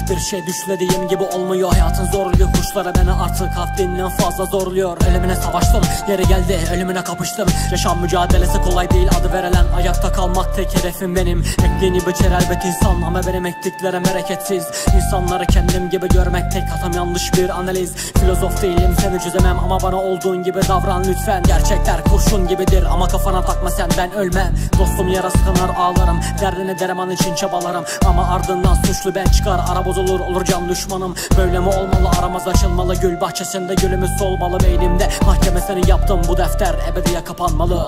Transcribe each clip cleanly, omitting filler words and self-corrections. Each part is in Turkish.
hiçbir şey düşlediğim gibi olmuyor. Hayatın zorluyor, kuşlara beni artık haddinden fazla zorluyor. Ölümüne savaştım, yeri geldi ölümüne kapıştım. Yaşam mücadelesi kolay değil, adı verilen ayakta kalmak tek hedefim benim. Ektiğini biçer elbet insan ama benim ektiklerim hareketsiz. İnsanları kendim gibi görmek tek hatam, yanlış bir analiz. Filozof değilim, seni çözemem ama bana olduğun gibi davran lütfen. Gerçekler kurşun gibidir ama kafana takma sen, ben ölmem. Dostum yarası kanar ağlarım, derdine derman için çabalarım ama ardından suçlu ben çıkar, ara bozulur olur can düşmanım. Böyle mi olmalı, aramız açılmalı, gül bahçesinde gülümüz solmalı. Beynimde mahkemesini yaptım, bu defter ebediye kapanmalı.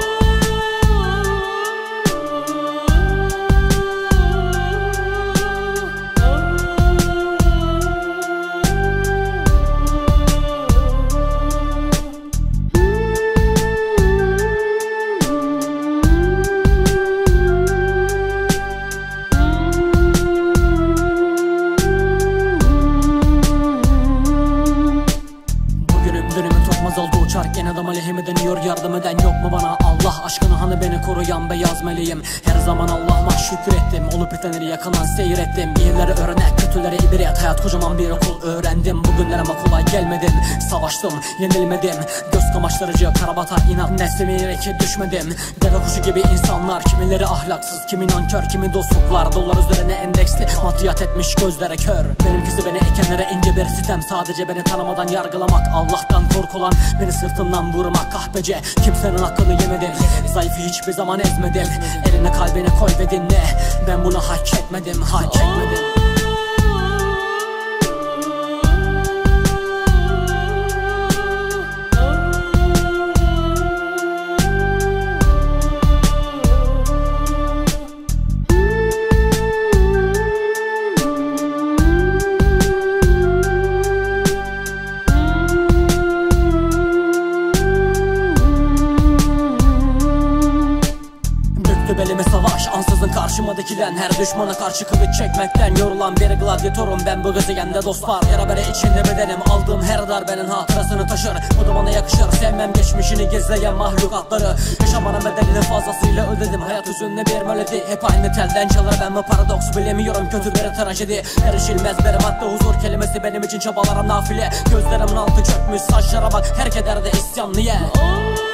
Oldu uçarken adam aleyhime dönüyor, yardım eden yok mu bana? Allah aşkına hani beni koruyan beyaz meleğim. Her zaman Allah'ıma şükrettim, olup bitenleri yakından seyrettim. İyileri öğrenek, kötüleri ibret, hayat kocaman bir okul öğrendim. Bugünler ama kolay gelmedim, savaştım yenilmedim. Göz kamaştırıcı karabata inat neslime ki düşmedim. Deve kuşu gibi insanlar, kimileri ahlaksız, kimi nankör, kimi dostluklar. Dolar üzerine endeksli, maddiyat etmiş gözlere kör. Benimkisi beni ekenlere ince bir sitem, sadece beni tanımadan yargılamak. Allah'tan korkulan beni sırtımdan vurmak, kahpece kimsenin hakkını yemedim. Zayıfı hiçbir zaman ezmedim, eline kalbine koy ve dinle. Ben bunu hak etmedim, hak etmedim. Belime savaş, ansızın karşıma dikilen her düşmana karşı kılıç çekmekten yorulan bir gladyatorum ben bu gezegende dostlar. Yara bere içinde bedenim, aldığım her darbenin hatırasını taşır. Bu da bana yakışır, sevmem geçmişini gizleyen mahlukatları. Yaşamanın bedelini fazlasıyla ödedim, hayat hüzünlü bir melodi. Hep aynı telden çalar, ben bu paradoks bilemiyorum, kötü bir trajedi. Erişilmez bir madde, huzur kelimesi benim için çabalarım nafile. Gözlerimin altı çökmüş, saçlara bak, her kederde isyan niye?